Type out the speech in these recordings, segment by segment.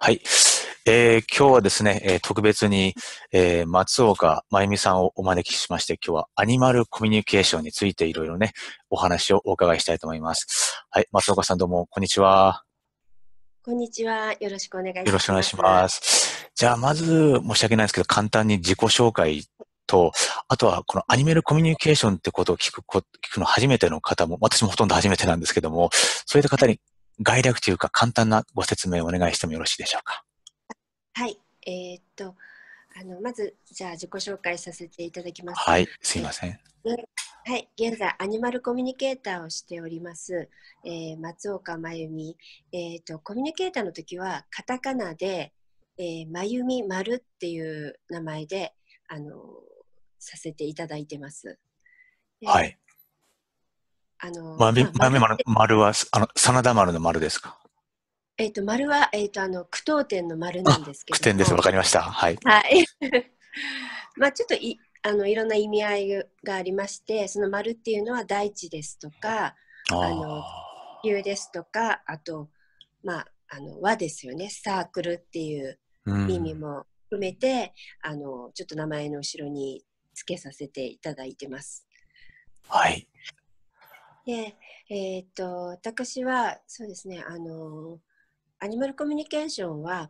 はい。今日はですね、特別に、松岡真由美さんをお招きしまして、今日はアニマルコミュニケーションについていろいろね、お話をお伺いしたいと思います。はい。松岡さんどうも、こんにちは。 こんにちは。よろしくお願いよろしくお願いしします。 ます。じゃあ、まず、申し訳ないですけど、簡単に自己紹介と、あとは、このアニメルコミュニケーションってことを聞くの初めての方も、私もほとんど初めてなんですけども、そういった方に概略というか簡単なご説明をお願いしてもよろしいでしょうか。 はい。まず、じゃあ自己紹介させていただきます。 はい、すいえません。 はい。現在、アニマルコミュニケーターをしております。松岡真由美。コミュニケーターの時は、カタカナで、真由美丸っていう名前で、あの、させていただいてます。で、 はい。豆丸丸、丸は、真田丸の丸ですか？ 丸は、句読点の丸なんあ、 ですけ句点です。わども、 かりました。はい。 はい。まあちょっといろんな意味合いがありまして、その丸っていうのは大地ですとか、地あ球ですとか、あと、輪ですよね。サークルっていうあ、うん。 意味も含めて、ちょっと名前の後ろに付けさせていただいてます。 はい。 で、私は、そうですね、アニマルコミュニケーションは、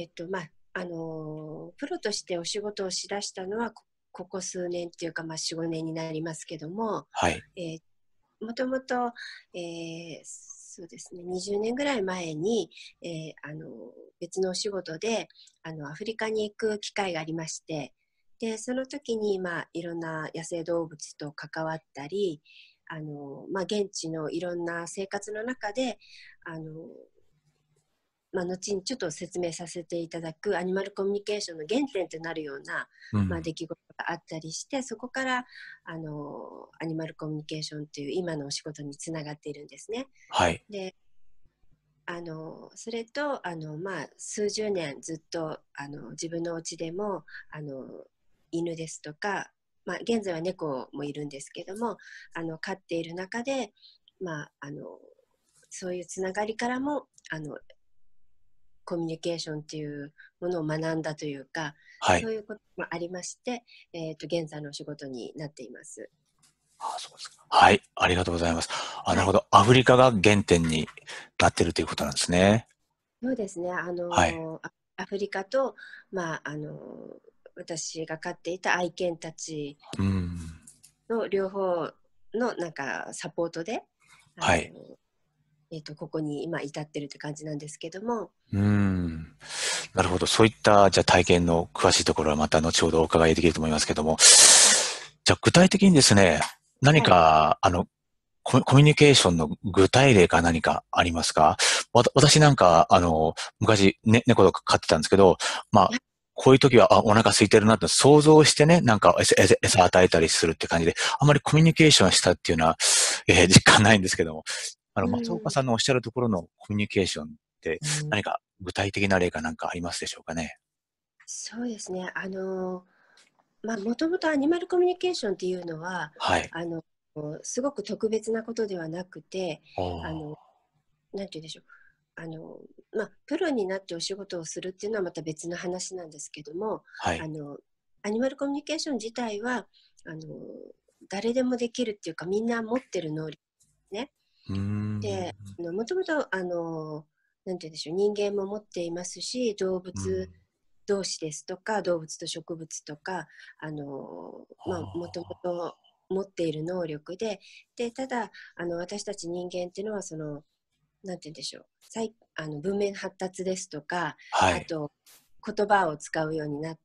プロとしてお仕事をしだしたのはここ数年っていうか、4、5年になりますけども、 はい。 もともと、そうですね、20年ぐらい前に、別のお仕事でアフリカに行く機会がありまして、でその時に、いろんな野生動物と関わったり、現地のいろんな生活の中であの後にちょっと説明させていただくアニマルコミュニケーションの原点となるような、 うん。 出来事があったりして、そこからアニマルコミュニケーションという今のお仕事につながっているんですね。 はい。 でそれと数十年ずっと自分のお家でも犬ですとか、現在は猫もいるんですけども飼っている中で、まあ、あのそういうつながりからもコミュニケーションっていうものを学んだというか、 はい。 そういうこともありまして、現在のお仕事になっています。 あ、そうですか。はい。ありがとうございます。あ、なはい。 るほど。アフリカが原点になってるということなんですね。 そうですね。 はい。 アフリカと、まあ、私が飼っていた愛犬たちうん。 の両方のなんかサポートで、あの、 はい。 ここに今至ってるって感じなんですけども、 うん。なるほど。そういった、じゃあ体験の詳しいところはまた後ほどお伺いできると思いますけども。じゃあ具体的にですね、何はい。 か、コミュニケーションの具体例か何かありますか？私なんか、昔、猫とか飼ってたんですけど、まあ、こういう時は、お腹空いてるなって想像してね、なんか餌与えたりするって感じで、あまりコミュニケーションしたっていうのは、実感ないんですけども、松岡うん、 さんのおっしゃるところのコミュニケーションって何か具体的な例かなんかありますでしょうかね？ そうですね。もともとアニマルコミュニケーションっていうのは、 はい。 あの、すごく特別なことではなくて、 おあの、 ー。 なんて言うんでしょう。プロになってお仕事をするっていうのはまた別の話なんですけども、 はい。 あの、アニマルコミュニケーション自体は、あの、誰でもできるっていうか、みんな持ってる能力ね。 うーん。 で、もともと、なんて言うんでしょう、人間も持っていますし、動うん。 物同士ですとか、動物と植物とか、もともあと持っている能力で、ただ、私たち人間っていうのは、なんて言うんでしょう、文明の発達ですとか、 ー。はい。 あと、言葉を使うようになって、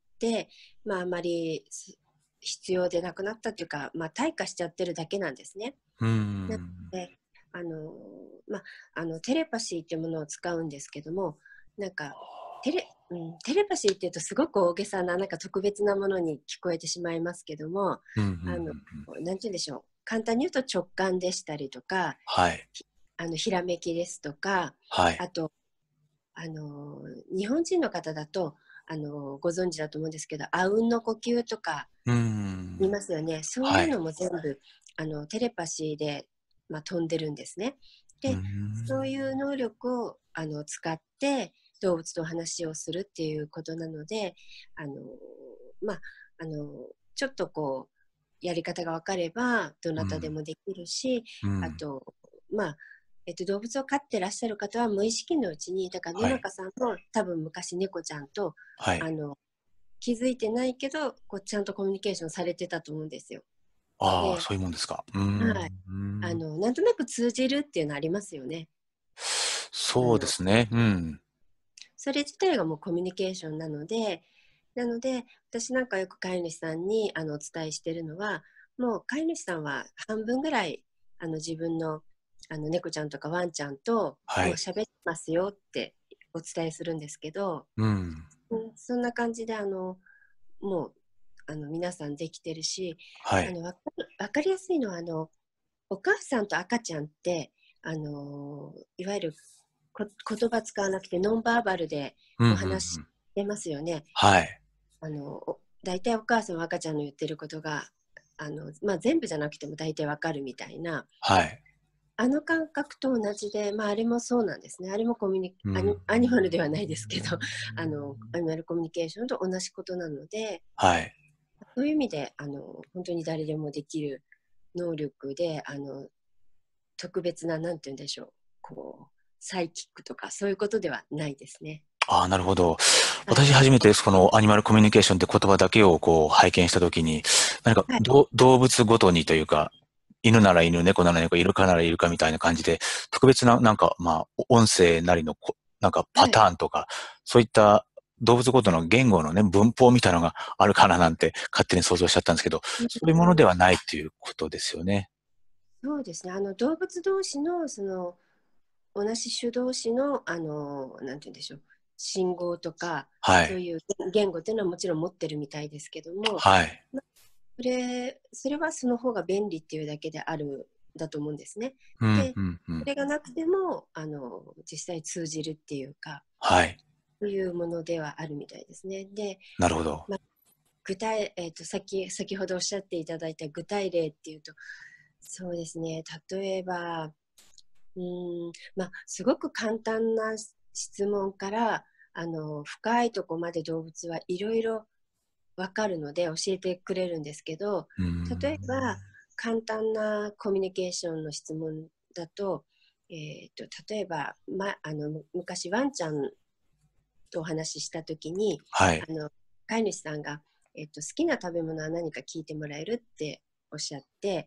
あまり必要でなくなったというか、退化しちゃってるだけなんですね。 うーなのん。 で、あの、テレパシーっていうものを使うんですけども、なんか、テレパシーっていうとすごく大げさな、なんか特別なものに聞こえてしまいますけども、 うん、うん、うん。 あの、なんて言うんでしょう。簡単に言うと直感でしたりとか、 はい。 ひらめきですとか、 はい。 あと、日本人の方だと、ご存知だと思うんですけど、あうんの呼吸とかうーん。 言いますよね。そういはい。 うのも全部、テレパシーで、飛んでるんですね。 うーで、そうん。 いう能力を使って動物と話をするっていうことなので、あの、まあ、ちょっとこう、やり方が分かれば、どなたでもできるし、 うん。 あと、まあ、動物を飼ってらっしゃる方は無意識のうちに、だから野はい。 中さんも多分昔猫ちゃんと、 はい。 あの、気づいてないけど、こうちゃんとコミュニケーションされてたと思うんですよ。 ああ、 で、 そういうもんですか。 はい。 うん。 なんとなく通じるっていうのありますよね。あそうでの、 すね。うん。 それ自体がもうコミュニケーションなので、私なんかよく飼い主さんにお伝えしてるのは、もう飼い主さんは半分ぐらい自分の猫ちゃんとかワンちゃんとはい。 もう喋ってますよってお伝えするんですけど、 うん。 そんな感じでもう皆さんできてるし、 はい。 わかりやすいのはお母さんと赤ちゃんっていわゆる言葉使わなくてノンバーバルでうん、うん、うお話ししん。 てますよね。 はい。 大体お母さんは赤ちゃんの言ってることがまあ、全部じゃなくても大体わかるみたいなはい。 感覚と同じで、まあ、あれもそうなんですね。あれもうん。 アニマルではないですけどアニマルコミュニケーションと同じことなので、 はい。 そういう意味で本当に誰でもできる能力で特別な、なんて言うんでしょう、こう、サイキックとかそういうことではないですね。 ああ、なるほど。 はい。 私初めてそのアニマルコミュニケーションって言葉だけをこう拝見したときに、何かはい。 動物ごとにというか、犬なら犬、猫なら猫、イルカならイルカみたいな感じで、特別ななんかまあ音声なりのなんかパはい。 ターンとか、そういった動物ごとの言語のね、文法みたいなのがあるかななんて勝手に想像しちゃったんですけど、 うんそういうものではないっていうことですよね。 そうですね。動物同士の、同じ種同士の、なんて言うんでしょう、信号とか、 はい。 そういう言語っていうのはもちろん持ってるみたいですけども、 はい。 まそれはその方が便利っていうだけである、だと思うんですね。 うん、 で、 うん、うん。 それがなくても、実際通じるっていうか、 はい。 そういうものではあるみたいですね。で、 なるほど。 まあ、先ほどおっしゃっていただいた具体例っていうと、そうですね、例えば、まあ、すごく簡単な質問から深いとこまで動物はいろいろ分かるので教えてくれるんですけど、 うん。 例えば簡単なコミュニケーションの質問だと、例えば、昔ワンちゃんとお話しした時にはい。 飼い主さんが、好きな食べ物は何か聞いてもらえるっておっしゃって、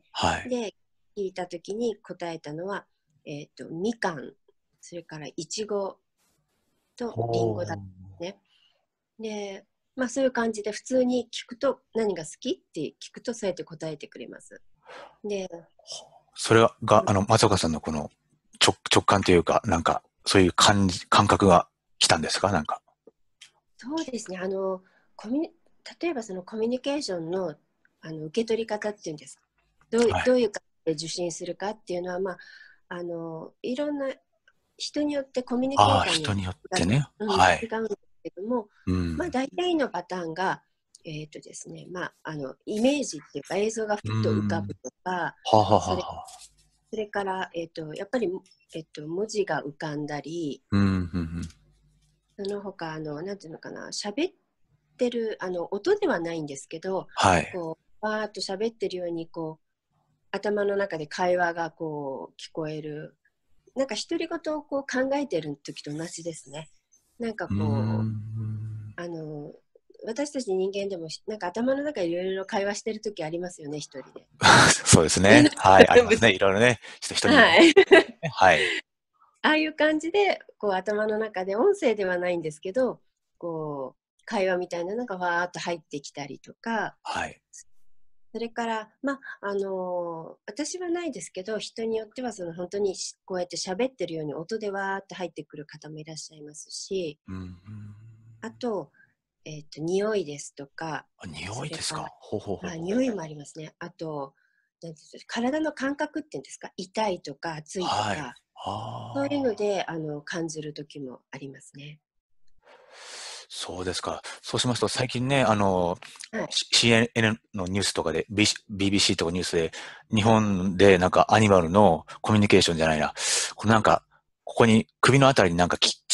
はい。 で聞いた時に答えたのは、みかん、それからいちごとりんごだっほたね。で、まあそういう感じで普通に聞くと何が好きって聞くとそうやって答えてくれます。で、 それが、松岡さんのこの直感というか、なんか、そういう感覚が来たんですかなんか。 そうですね。コミュ例えばそのコミュニケーションの、受け取り方っていうんですか。 はい。 どういう感じで受信するかっていうのは、まあ、いろんな人によってコミュニケああ、 ーターによっ人によっててね。 違はい。 うんですけども、まあ、 うん。 大体のパターンが、ですね、まあ、イメージっていうか映像がふうっと浮かん。 ぶとか、 はあ、はあはそれ、 あはあ。 それから、やっぱり、文字が浮かんだり、 うん、うん、うん。 その他、なんていうのかな、喋ってる、音ではないんですけど、 はい。 こう、わーっと喋ってるように、頭の中で会話が聞こえる。なんか独り言を考えてる時と同じですね。なんかうーん。 私たち人間でもなんか頭の中でいろいろ会話してる時ありますよね、一人で。 そうですね。はい、ありますね。いろいろね。人によるはい。 ね。はい。 ああいう感じで、頭の中で音声ではないんですけど、会話みたいなのがわーっと入ってきたりとか、 はい。 それから、まあ、私はないですけど、人によっては本当にこうやって喋ってるように音でわーって入ってくる方もいらっしゃいますし、 うん。 あと、匂いですとか、 あ、匂それから、 いですか。ほうほうほうほう。 匂いもありますね。あと、なんていうんですか、体の感覚っていうんですか、痛いとか暑いとはい。 か、そういうのああ。 で感じる時もありますね。 そうですか。そうしますと、最近ね、 はい。 CNN のニュースとかで、BBC とかニュースで、日本でなんかアニマルのコミュニケーションじゃないな。このなんか、ここに首のあたりになんかちっ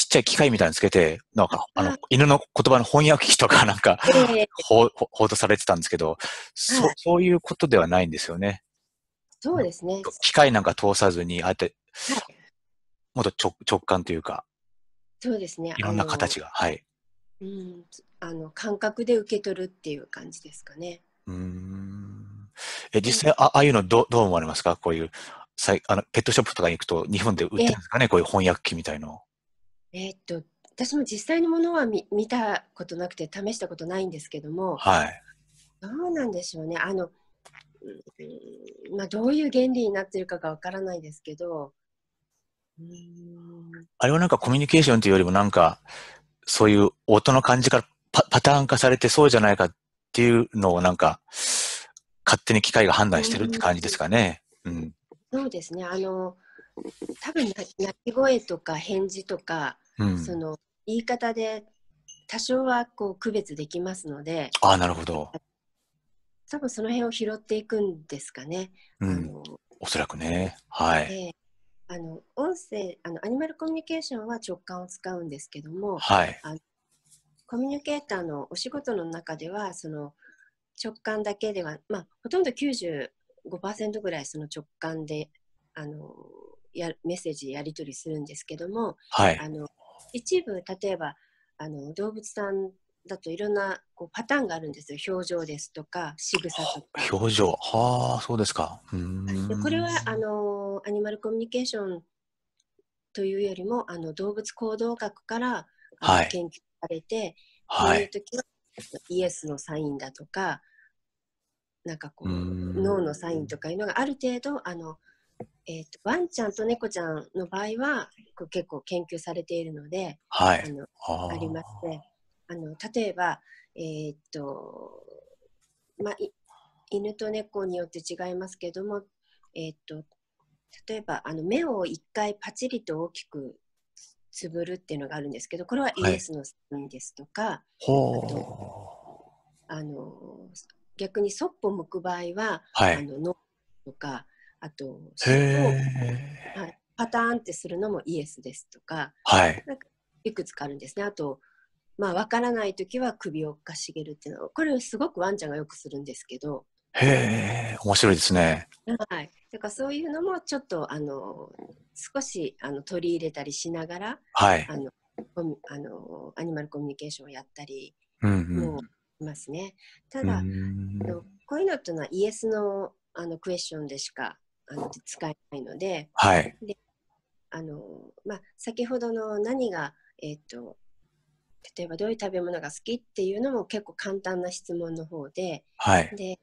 ちっちゃい機械みたいにつけて、なんか、 あ、 犬の言葉の翻訳機とかなんか、 ええ、 報道されてたんですけど、 はい。 そういうことではないんですよね。 そうですね。 機械なんか通さずに、ああやって、 はい。 もっと直感というか、 そうですね。 いろんな形が、はい。 うん、感覚で受け取るっていう感じですかね。 うーん。 で、 実際、ああいうのどう思われますか？こういう、ペットショップとかに行くと、日本で売ってえ、 るんですかね？こういう翻訳機みたいの。 えーっと、私も実際のものは見たことなくて試したことないんですけども、 はい。 どうなんでしょうね。まあ、どういう原理になってるかがわからないですけど、うーん、 あれはなんかコミュニケーションというよりもなんか、そういう音の感じからパターン化されてそうじゃないかっていうのをなんか、勝手に機械が判断してるって感じですかね。うん。 そうですね。多分鳴き声とか返事とか、 うん。 その言い方で多少はこう区別できますので、 ああ、なるほど。 多分その辺を拾っていくんですかね。 うん。 あの、 おそらくね。はい。 えー音声、アニマルコミュニケーションは直感を使うんですけども、 はい。 あのコミュニケーターのお仕事の中では、その直感だけでは、まあ、ほとんど95%ぐらいその直感であのメッセージやり取りするんですけども、 はい。 あの一部、例えば動物さんだといろんなこうパターンがあるんですよ。表情ですとか仕草とか。 表情。はあ、そうですか。うーでこれはん。 アニマルコミュニケーションというよりも動物行動学からはい。 研究されて、こうはい。 いう時はイエスのサインだとか、なんかうーこうん。 ノーのサインとかいうのがある程度ワンちゃんと猫ちゃんの場合はこう結構研究されているので、 はい。 あのありましあて、例えば、えーっとまあ、犬と猫によって違いますけども、えーっと例えば目を一回パチリと大きくつぶるっていうのがあるんですけど、これはあ。はい。 イエスのサインですとか、あとほう。 あの逆にそっぽ向く場合ははい。 ノーとか、あとへ尻尾を、 え。 はい、パターンってするのもイエスですとか、 はい。 なんかいくつかあるんですね。あと、まあ、わからないときは首をかしげるっていうのは、これすごくワンちゃんがよくするんですけど、 へえ、面白いですね。 はい。だからそういうのもちょっと少し取り入れたりしながらはい。 あのアニマルコミュニケーションをやったりうんうもん。 いますね。たうーだん。 こういうのっていうのはイエスのクエスチョンでしか使えないので、 はい。 でまあ、先ほどの何が、例えばどういう食べ物が好きっていうのも結構簡単な質問の方で、 はい。 で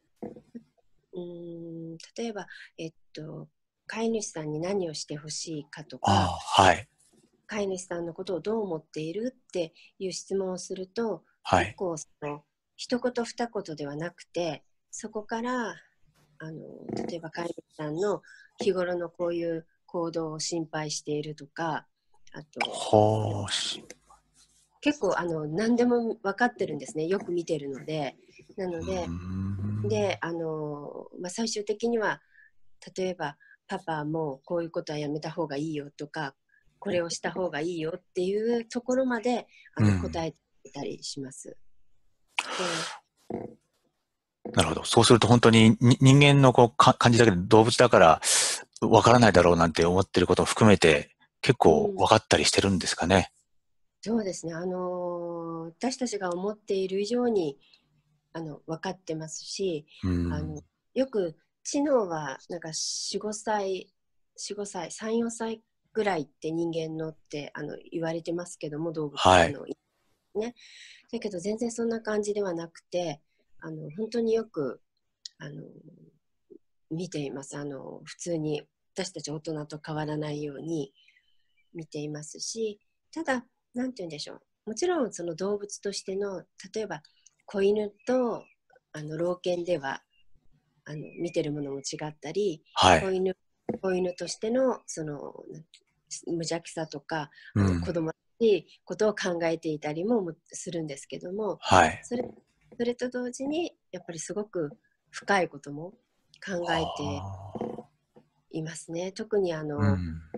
例えば、飼い主さんに何をしてほしいかとか、 ああ、はい。 飼い主さんのことをどう思っているっていう質問をすると、結はい。 構一言二言ではなくて、そこからあの例えば飼い主さんの日頃のこういう行動を心配しているとか、あとほうし。 結構何でも分かってるんですね。よく見てるので。なうーので、 ん。 まあ、最終的には例えばパパもこういうことはやめた方がいいよとか、これをした方がいいよっていうところまでうん。 答えてたりします。で、 なるほど。そうすると本当に人間のこう感じだけど動物だからわからないだろうなんて思ってることを含めて結う構ん、 分かったりしてるんですかね。 そうですね、私たちが思っている以上に分かってますし、 うあのん。 よく知能はなんか4、5歳、4、5歳、3、4歳ぐらいって人間のって言われてますけども、動物、 はい。 ね。だけど全然そんな感じではなくて、本当によくあの見ています。普通に私たち大人と変わらないように見ていますし、ただ、なんて言うんでしょう。もちろんその動物としての、例えば子犬と老犬では見てるものも違ったり、 はい。 子犬、子犬としてのその無邪気さとか、 うん。 子供らしいことを考えていたりもするんですけども、 はい。 それそれと同時にやっぱりすごく深いことも考えてはあ。 いますね。特にうん。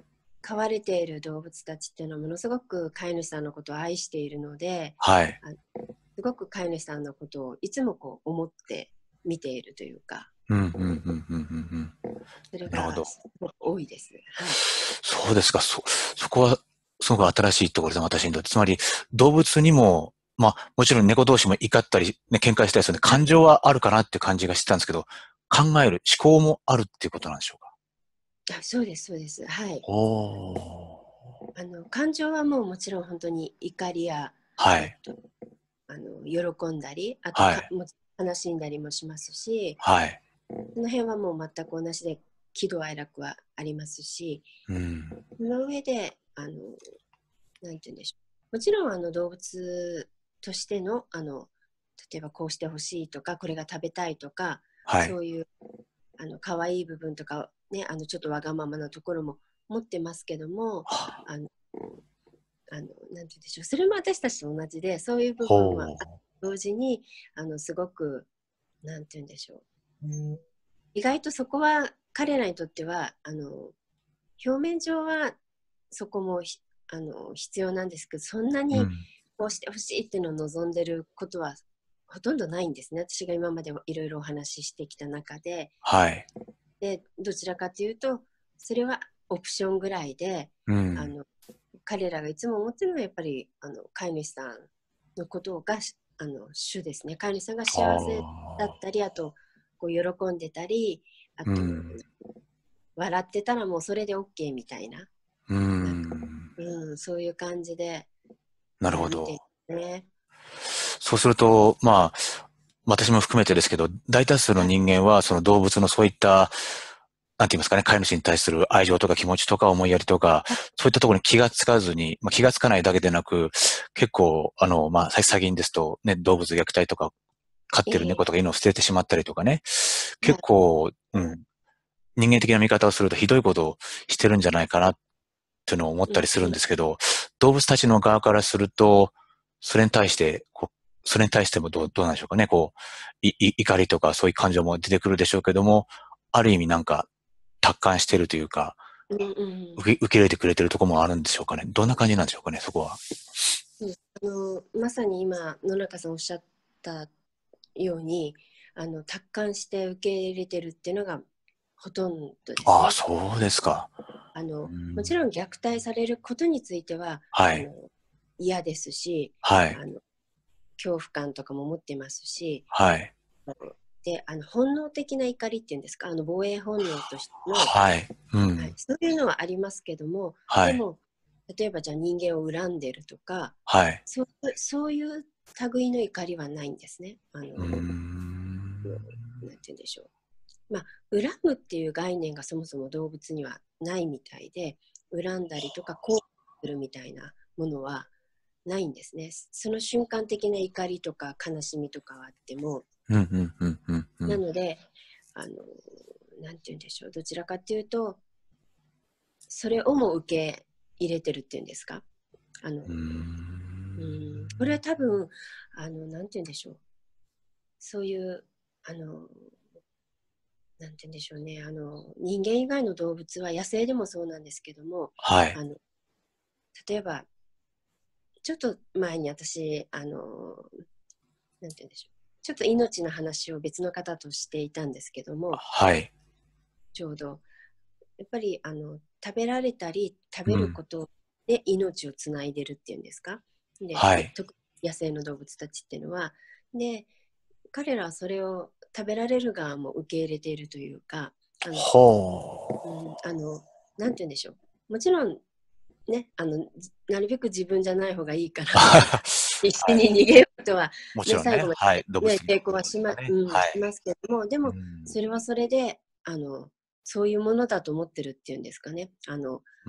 飼われている動物たちっていうのはものすごく飼い主さんのことを愛しているので、 はい。 すごく飼い主さんのことをいつもこう思って見ているというか、 うん、うん、うん、うん、うん。 それなるほど。 がすごく多いです。はい。 そうですか。そこは、すごく新しいところですね、私にとって。つまり、動物にも、まあ、もちろん猫同士も怒ったり、ね、喧嘩したりするので、感情はあるかなっていう感じがしてたんですけど、考える、思考もあるっていうことなんでしょうか。 そうです、そうです。はい。 おー。 感情はもうもちろん本当に怒りや、 はい。 えっと、喜んだり、あとはい。 も悲しんだりもしますし、 はい。 その辺はもう全く同じで、喜怒哀楽はありますし、 うん。 その上で、なんて言うんでしょう。もちろん動物としての例えばこうしてほしいとか、これが食べたいとか、 はい。 そういう可愛い部分とか、ね、ちょっとわがままなところも持ってますけども、あの、なんて言うんでしょう。それも私たちと同じで、そういう部分はほう。 同時に、すごく、なんて言うんでしょう。意外とそこは彼らにとっては、表面上はそこも必要なんですけど、そんなにうん。 こうしてほしいっていうのを望んでることはほとんどないんですね。私が今までいろいろお話ししてきた中で。 はい。 で、どちらかというと、それはオプションぐらいで、 うん。 あの彼らがいつも思ってるのはやっぱり飼い主さんのことが主ですね。飼い主さんがあ幸せだっあ。 たり、あとこう喜んでたり、あうとん。 笑ってたらもうそれで OK みたいな、 うなんか、 ん。 そういう感じで、 なるほ見ていど。 ますね。 そうすると、まあ、私も含めてですけど、大多数のはい。 人間は、その動物のそういった、なんて言いますかね、飼い主に対する愛情とか気持ちとか思いやりとか、そういったところに気がつかずに、まあ、気がつかないだけでなく、結構、まあ、最近ですと、ね、動物虐待とか、飼ってる猫とか犬を捨ててしまったりとかね、 はい。 結構、人間的な見方をするとひどいことをしてるんじゃないかなっていうのを思っうん、 たりするんですけど、動物たちの側からすると、それに対して、それに対してもどうなんでしょうかね。怒りとかそういう感情も出てくるでしょうけども、ある意味なんか達観してるというか、 うん、うん。 受け入れてくれてるところもあるんでしょうかね。どんな感じなんでしょうかね、そこは。 そうです。まさに今野中さんおっしゃったように達観して受け入れてるっていうのがほとんどですああ、 ね。 そうですか。 もちろん虐待されることについてははい。 嫌ですし、 はい。 あの恐怖感とかも持ってますし、 はい。 で本能的な怒りっていうんですか、防衛本能としての、 はい。うはい、 ん。 そういうのはありますけども、 はい。 でも例えばじゃあ人間を恨んでるとか、 はい。 そういう類の怒りはないんですね。 うーん。 なんて言うんでしょう。まあ、恨むっていう概念がそもそも動物にはないみたいで、恨んだりとか後悔するみたいなものはないんですね。その瞬間的な怒りとか悲しみとかはあっても、 うん、うん、うん、うん、うん。 なので、なんて言うんでしょう。どちらかというと、それをも受け入れてるっていうんですか。あの、 うーん。 これは多分、なんて言うんでしょう。そういう、あの、なんて言うんでしょうね。人間以外の動物は野生でもそうなんですけども、 はい。 あの、例えば、ちょっと前に私、なんて言うんでしょう。ちょっと命の話を別の方としていたんですけども、 はい。 ちょうど、やっぱり食べられたり食べるうん。 ことで命をつないでるっていうんですか。で、 はい。 特に野生の動物たちっていうのは、で、彼らはそれを食べられる側も受け入れているというか、あの、うん、 ほなんて言うんでしょう。もちろんね、なるべく自分じゃない方がいいから、 う。は必死にい。 逃げようとは、ね、 もちろんね。 最後まはい。動で、ね、 物には抵抗はそうですからね。はい。 しますけども、でうも、 ん。 それはそれで、そういうものだと思ってるっていうんですかね。 うん。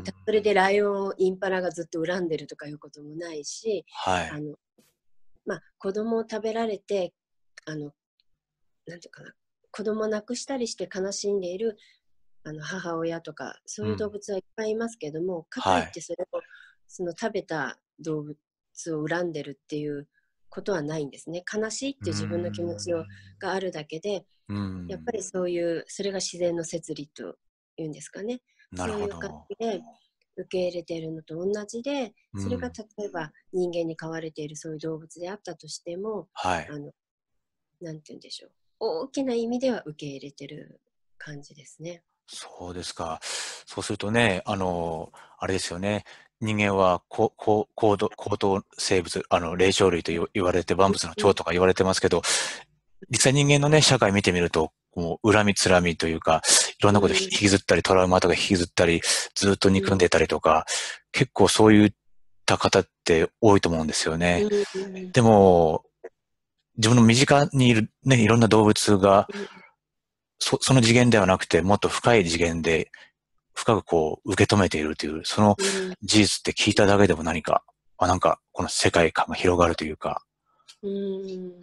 それでライオンをインパラがずっと恨んでるとかいうこともないし、 はい。 あの、まあ、子供を食べられて、なんていうかな、子供を亡くしたりして悲しんでいる母親とか、そういう動うん。 物はいっぱいいますけども、かといはい。 ってそれを、その食べた動物を恨んでるっていうことはないんですね。悲しいっうていう自分の気持ちん。 があるだけで、 うん。 やっぱりそういう、それが自然の摂理というんですかね。 なるそういう感ほど。 じで受け入れているのと同じで、それがうん。 例えば人間に飼われているそういう動物であったとしても、 はい。 あの、なんて言うんでしょう。大きな意味では受け入れてる感じですね。 そうですか。そうするとね、あれですよね。人間は、高等生物、霊長類と言われて、万物のうん、 長とか言われてますけど、実際人間のね、社会見てみると、もう恨みつらみというか、いろんなこと引うん、 きずったり、トラウマとか引きずったり、ずっとうん、 憎んでたりとか、結構そういった方って多いと思うんですよね。 うん、うん、 でも、自分の身近にいるね、いろんな動物が、その次元ではなくて、もっと深い次元で、深くこう、受け止めているという、そのうん、 事実って聞いただけでも何か、なんか、この世界観が広がるというか、 うん、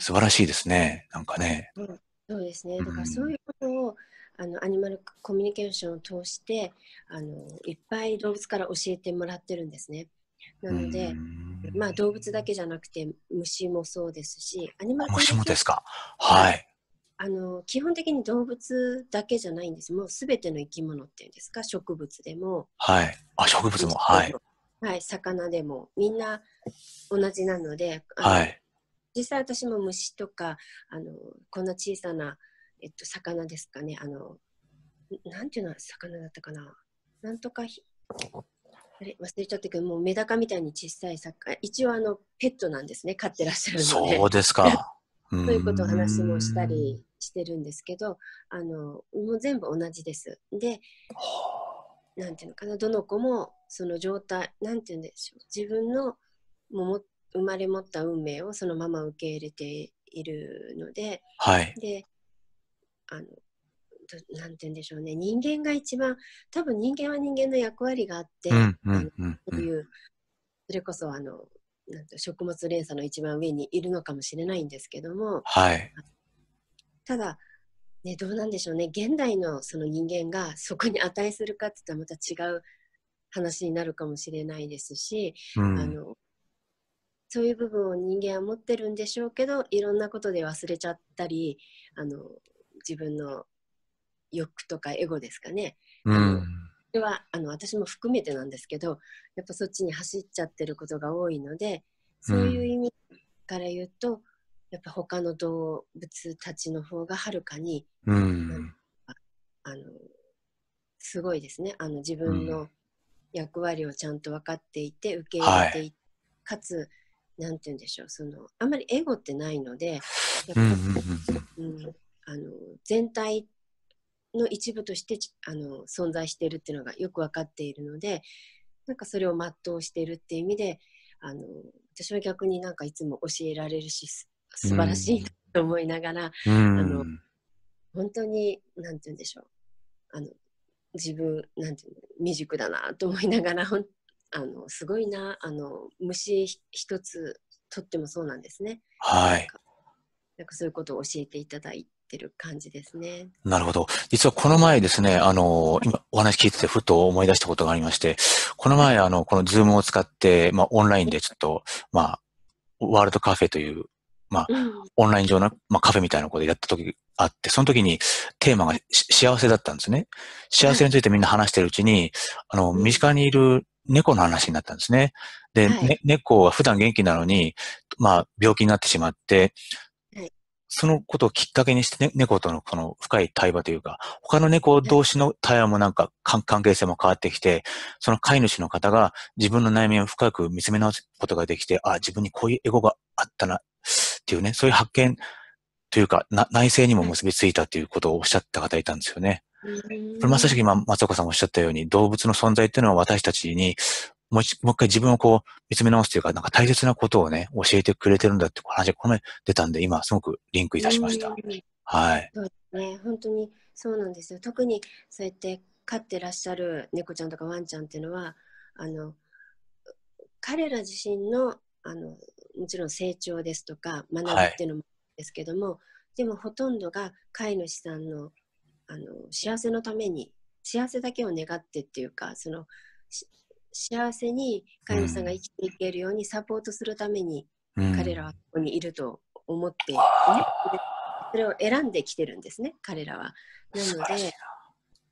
素晴らしいですね。なんかね。 そうですね。 うだからそういん。 うことをアニマルコミュニケーションを通していっぱい動物から教えてもらってるんですね。なうので、 ん。 まあ、動物だけじゃなくて虫もそうですし、アニマルコミュ虫ニケーシもですか。 ョン、はい、 はい。 基本的に動物だけじゃないんです。もうすべての生き物っていうんですか、植物でもはい。あ、植物も。はい。 虫でも、はい、魚でもみんな同じなので、 はい。 実際私も虫とかあのこんな小さな、魚ですかね、なんていうの魚だったかな、なんとかあれ忘れちゃったけど、もうメダカみたいに小さい魚、一応ペットなんですね、飼ってらっしゃるので、 そうですか。うーそういうことを話もしたん。 りしてるんですけど、もう全部同じです。で、なんていうのかな、どの子もその状態、なんていうんでしょう、自分のも生まれ持った運命をそのまま受け入れているので、 はい。 で、あの、なんて言うんでしょうね、人間が一番、多分人間は人間の役割があって、 うん、うん、うん、うん。 そういう、それこそなんて食物連鎖の一番上にいるのかもしれないんですけども、 はい。 ただ、ね、どうなんでしょうね、現代のその人間がそこに値するかって言ったらまた違う話になるかもしれないですし、 うん。 あのそういう部分を人間は持ってるんでしょうけど、いろんなことで忘れちゃったり、あの自分の欲とかエゴですかね。 うん。 それは私も含めてなんですけど、やっぱそっちに走っちゃってることが多いので、そういううん。 意味から言うと、やっぱ他の動物たちの方がはるかに、 うなんん。 かあのすごいですね。自うん。 分の役割をちゃんと分かっていて、受け入はい。 れていて、かつ、なんて言うんでしょう、あんまりエゴってないので、やっうん、うん、うぱん。 り、全体の一部として存在しているっていうのがよく分かっているので、なんかそれを全うしているっていう意味で、あの私は逆になんかいつも教えられるし、 う素晴らしいなん。 と思いながら、 うあのん。 本当に、なんて言うんでしょう、あの自分、なんていうの、未熟だなと思いながら、すごいな、虫一つとってもそうなんですね。 はい。 なんか、そういうことを教えていただいてる感じですね。 なるほど。実はこの前ですね、今お話聞いててふと思い出したことがありまして、このはい。 前このズームを使って、オンラインでちょっと、ワールドカフェという、まあ、 うん。 オンライン上の、カフェみたいなことでやった時あって、その時にテーマが幸せだったんですね。幸はい。 せについてみんな話してるうちに、 うん。 身近にいる猫の話になったんですね。で、 はい。 猫は普段元気なのに、病気になってしまって、 はい。 そのことをきっかけにして、猫とのこの深い対話というか、他の猫はい。 同士の対話もなんか関係性も変わってきて、その飼い主の方が自分の悩みを深く見つめ直すことができて、自分にこういうエゴがあったな、っていうね、そういう発見というか、内省にもはい。 結びついたということをおっしゃった方いたんですよね。 うこれまさしく今、 ーん。 松岡さんおっしゃったように、動物の存在っていうのは私たちに、もう一回自分をこう、見つめ直すというか、なんか大切なことをね、教えてくれてるんだって話がこの前出たんで、今すごくリンクいうたしました。 ーん。 はい。 そうですね。本当にそうなんですよ。特にそうやって飼ってらっしゃる猫ちゃんとかワンちゃんっていうのは、あの、彼ら自身の、もちろん成長ですとか学はい。 びっていうのもですけども、でもほとんどが飼い主さんの、幸せのために、幸せだけを願ってっていうか、幸せに飼い主さんがうん。 生きていけるようにサポートするためにうん。 彼らはここにいると思ってね、 あそれを選んできてるんですね、彼らは。な素晴らしいので、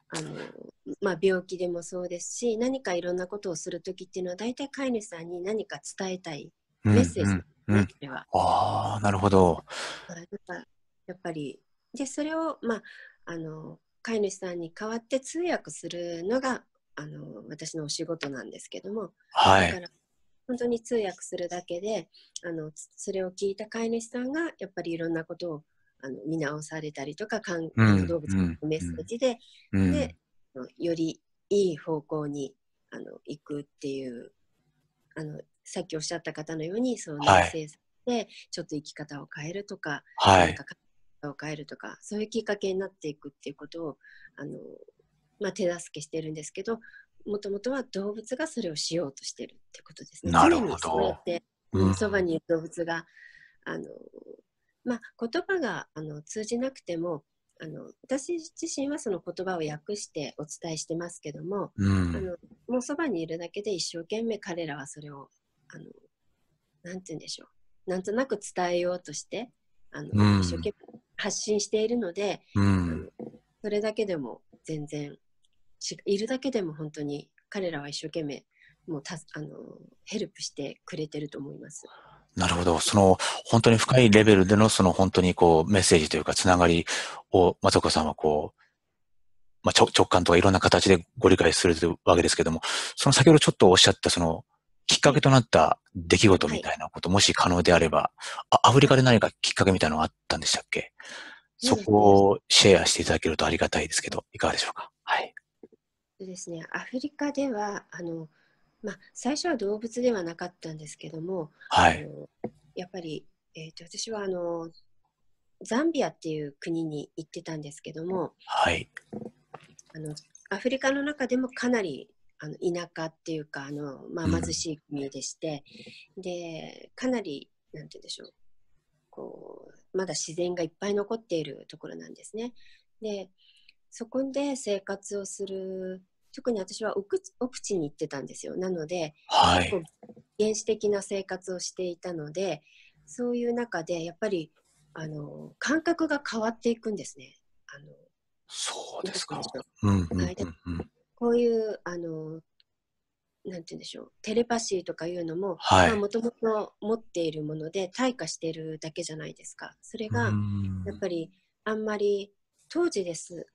あの、病気でもそうですし、何かいろんなことをするときっていうのは、大体飼い主さんに何か伝えたいうん、 メッセージでうん、 すね、 うん。 それは。 ああ、なるほど。 なんかやっぱり、で、それを、飼い主さんに代わって通訳するのが、私のお仕事なんですけども、 はい。 だから、本当に通訳するだけで、それを聞いた飼い主さんが、やっぱりいろんなことを見直されたりとか、 うん、 動物うん、 のメッセージで、 うん、うん。 で、よりいい方向に行くっていう、さっきおっしゃった方のように、そうはい。 内省されて、ちょっと生き方を変えるとか、 はい。 何か考え方を変えるとか、そういうきっかけになっていくっていうことを、あの、手助けしてるんですけど、もともとは動物がそれをしようとしてるってことですね。 なる常にそうやほど。 って、 うん、 そばにいる動物が、あの、言葉が通じなくても、私自身はその言葉を訳してお伝えしてますけども、 うん、 もうそばにいるだけで一生懸命彼らはそれを、あの、なんて言うんでしょう。なんとなく伝えようとして、 うん、 一生懸命発信しているので、 うあのん。 それだけでも全然いるだけでも本当に彼らは一生懸命もうヘルプしてくれてると思います。 なるほど。本当に深いレベルでの、本当にメッセージというか、つながりを、松岡さんは直感とかいろんな形でご理解するわけですけども、先ほどちょっとおっしゃったきっかけはい、 となった出来事はい、 みたいなこと、もし可能であれば、アフリカで何かきっかけみたいなのがあったんでしたっけ？そそうですね。 こをシェアしていただけるとありがたいですけど、いかがでしょうか？はい。 そうですね。アフリカでは最初は動物ではなかったんですけども、 はい。 あのやっぱり、私はザンビアっていう国に行ってたんですけども、 はい。 あのアフリカの中でもかなり田舎っていうか貧うん。 しい国でして、でかなりなんて言うんでしょう、まだ自然がいっぱい残っているところなんですね。でそこで生活をする、特に私は奥地に行ってたんですよ。なので結構はい。 原始的な生活をしていたので、そういう中でやっぱり感覚が変わっていくんですね。 そうなんですか。 て言うんでしょうん、うん、 う。はい、でうん、うん。 こういうなんて言うんでしょう、テレパシーとかいうのも、 はい。 もともと持っているもので、退化しているだけじゃないですか。それうーが、やっん。 ぱり、あんまり、当時です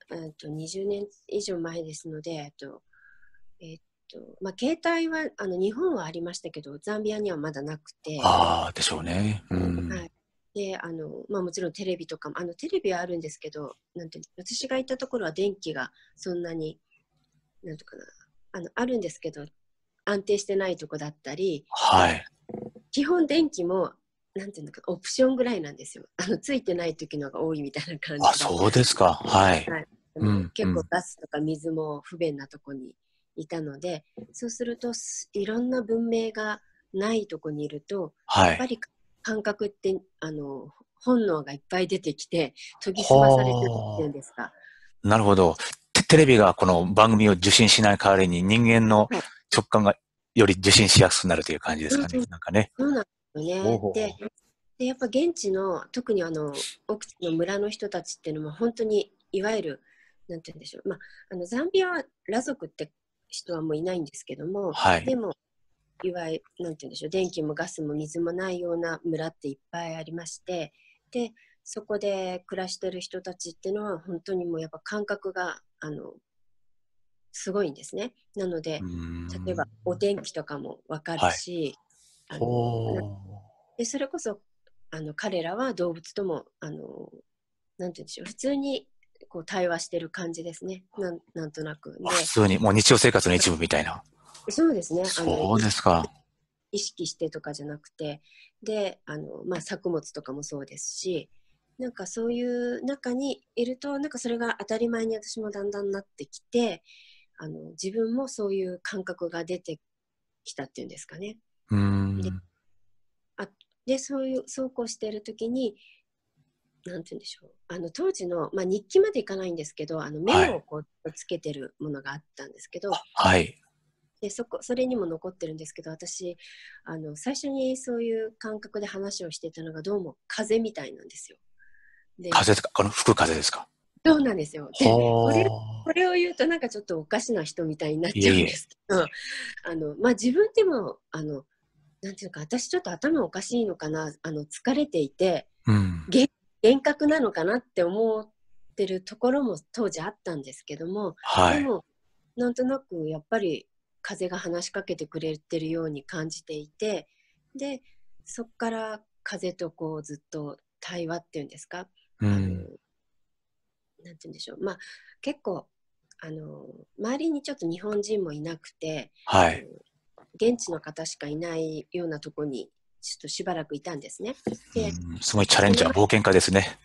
、20年以上前ですので、えっ携帯は、日本はありましたけど、ザンビアにはまだなくて、 ああ、でしょうね。うん。 はい。で、もちろんテレビとかも、テレビはあるんですけど、なんていうの、私がいたところは電気がそんなに、なんとかな、あるんですけど、安定してないとこだったり、 はい。 基本電気も、なんていうのか、オプションぐらいなんですよ。ついてない時のが多いみたいな感あ、 じだったり。 そうですか。はい。 はい。 うん、う結構ん。 ガスとか水も不便なとこにいたので、そうすると、いろんな文明がないとこにいると、やはい。 っぱり感覚って、本能がいっぱい出てきて、研ぎ澄まされてるっていうんほですか。 う。なるほど。テレビがこの番組を受信しない代わりに人間のはい。 直感がより受信しやすくなるという感じですかね。 そうそう、 なんかね。 そうなんですよね。 ほうほうほう。 やっぱ現地の、特に奥地の村の人たちっていうのも、本当に、いわゆる、なんて言うんでしょう。ザンビアは裸族って人はもういないんですけども、 はい。 でも、いわゆる、なんて言うんでしょう、電気もガスも水もないような村っていっぱいありまして、で、そこで暮らしてる人たちっていうのは、本当にもうやっぱ感覚が、すごいんですね。なので、 うー例えばん。 お天気とかもわかるはい。 し、あの、なほで、それこそ、彼らは動物とも、なんて言うんでしょう、普通に対話してる感じですね。なんとなく。 う。普で、 通に、もう日常生活の一部みたいな。 そうですね。 そうですか。 意識してとかじゃなくて、で、作物とかもそうですし、なんかそういう中にいると、なんかそれが当たり前に私もだんだんなってきて、自分もそういう感覚が出てきたっていうんですかね。 うーで、 ん。 あそうこうしているときに、なんて言うんでしょう。当時の、日記までいかないんですけど、メはい。 モをつけてるものがあったんですけど、 はい。 で、それにも残ってるんですけど、私、最初にそういう感覚で話をしていたのが、どうも風みたいなんですよ。で、 風ですか？この吹く風ですか？ そうなんですよ。で、これ、 はあ。 これを言うとなんかちょっとおかしな人みたいになっちゃうんでいえいえ。 すけど、まあ、自分でも、なんていうか、私ちょっと頭おかしいのかな、疲れていて、 うん。 げ幻覚なのかなって思ってるところも当時あったんですけども、 はい。 でも、なんとなくやっぱり風が話しかけてくれてるように感じていて、で、そこから風とこうずっと対話っていうんですか、あの、 うん。 なんて言うんでしょう。まあ、結構、あの、周りにちょっと日本人もいなくて、 はい。 現地の方しかいないようなとこに、ちょっとしばらくいたんですね。で、 うん、すごいチャレンジャー、 その前冒険家ですね。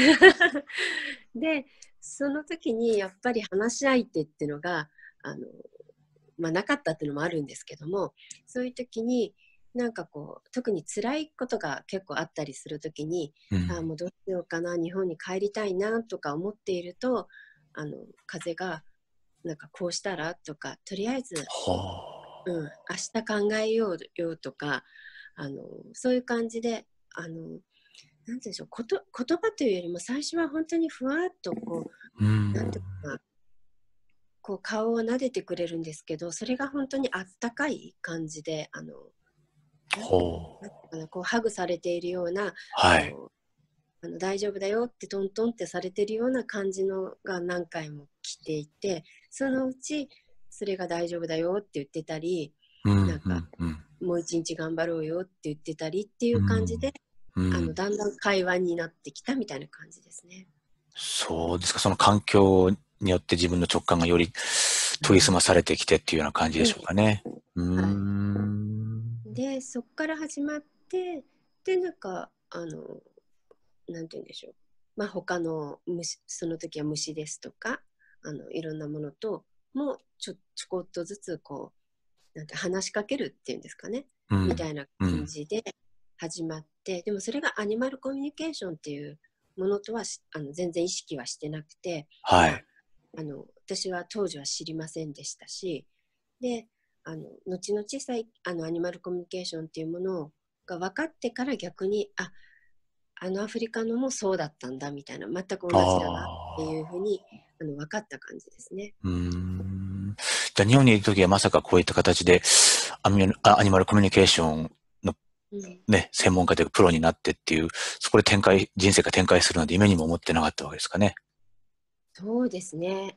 で、その時にやっぱり話し相手っていうのが、あの、まあ、なかったっていうのもあるんですけども、そういう時に、なんかこう、特に辛いことが結構あったりする時に、あ、 うん。 もうどうしようかな、日本に帰りたいなとか思っていると、風が、なんかこうしたらとか、とりあえず、 はうん、明日考えようよとか、あの、そういう感じで、なんて言うんでしょう、言葉というよりも最初は本当にふわっとこあ。うう、なんていん。 うかな、こう顔を撫でてくれるんですけど、それが本当にあったかい感じで、なんていうほう。 かな、こうハグされているような、あはい。 の、大丈夫だよってトントンってされているような感じのが何回も来ていて、そのうちそれが大丈夫だよって言ってたり、 うん、 なんかうん、うん。 もう一日頑張ろうよって言ってたりっていう感じで、 うん。うん。 だんだん会話になってきたみたいな感じですね。 そうですか。その環境によって自分の直感がより研ぎ澄まされてきてっていうような感じでしょうかね。うーはい。 ん。 で、そこから始まって、で、なんか、なんて言うんでしょう。まあ、他の虫、その時は虫ですとか、いろんなものと、もうちょこっとずつ、こう、なんて話しかけるっていうんですかね。 うん。 みたいなうん。 感じで始まって、でもそれがアニマルコミュニケーションっていうものとは全然意識はしてなくて、まあ、 はい。 私は当時は知りませんでしたし、で、後々アニマルコミュニケーションっていうものが分かってから逆に、アフリカのもそうだったんだみたいな、全く同じだなっていうふうああ。 に分かった感じですね。 うーん。じゃあ日本にいるときはまさかこういった形でアニマルコミュニケーションのうん、 ね、専門家というかプロになってっていう、そこで人生が展開するなんて夢にも思ってなかったわけですかね。 そうですね。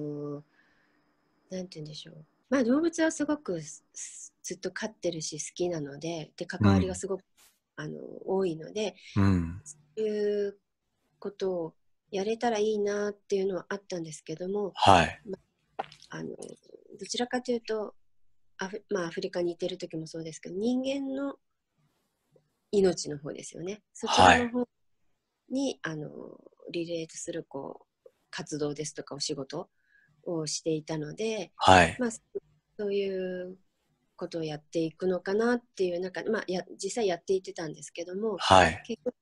なんて言うんでしょう。まあ動物はすごくずっと飼ってるし好きなので、で、関うん。 わりがすごく多いので、 うん。 そういうことをやれたらいいなっていうのはあったんですけども、 はい。 まあ、どちらかというとまあ、アフリカに行ってる時もそうですけど、人間の命の方ですよね。そちらはい。 の方にリレートするこう活動ですとかお仕事をしていたので、 はい。 まあ、そういうことをやっていくのかなっていう中で、まあ、実際やっていってたんですけども、 はい。 結局、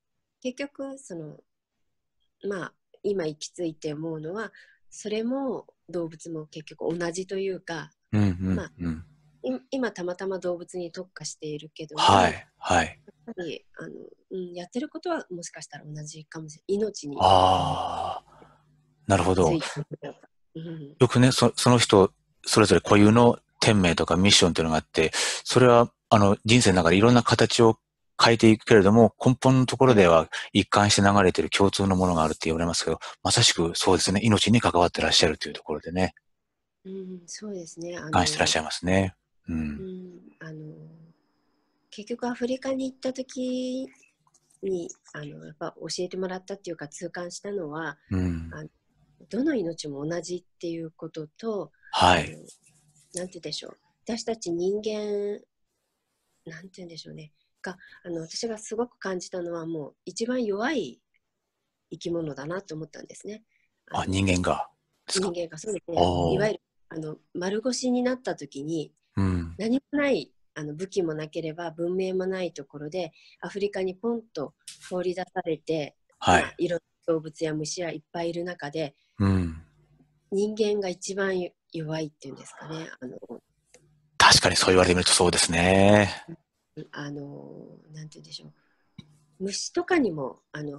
まあ、今行き着いて思うのは、それも動物も結局同じというか、 うん、うまあ、 ん、うん。 今たまたま動物に特化しているけども、 はい。はい。 やっぱりやってることはもしかしたら同じかもしれない。命にああ、なるほど。 ついてるとか。うん、 よくね、その人、それぞれ固有の天命とかミッションっていうのがあって、それは、人生の中でいろんな形を変えていくけれども、根本のところはい、 では一貫して流れている共通のものがあるって言われますけど、まさしくそうですね、命に関わってらっしゃるというところでね、 うん、そうですね。 一貫してらっしゃいますね。ううん。 ん、結局アフリカに行った時にやっぱ教えてもらったっていうか痛感したのは、 うん。 あのどの命も同じっていうことと、 はい。 なんて言うんでしょう。私たち人間、なんて言うんでしょうね。私がすごく感じたのはもう一番弱い生き物だなと思ったんですね。ああ、 の、 人間がですか。 人間がそうですね。いおー。 わゆる、丸腰になった時にうん。 何もない、武器もなければ文明もないところで、アフリカにポンと放り出されて、まあ、 はい。 いろんな動物や虫はいっぱいいる中で、 うん。 人間が一番弱いっていうんですかね。 確かにそう言われてみるとそうですね。 なんて言うんでしょう。虫とかにも、